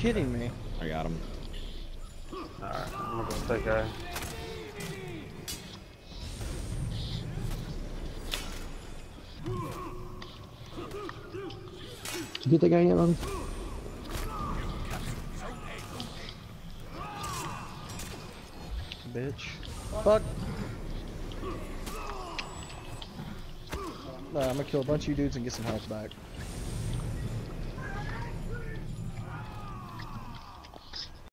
kidding me? I got him. Alright, I'm gonna go take A. Did you get that guy yet, Bobby? Bitch. Fuck. I'm gonna kill a bunch of you dudes and get some health back.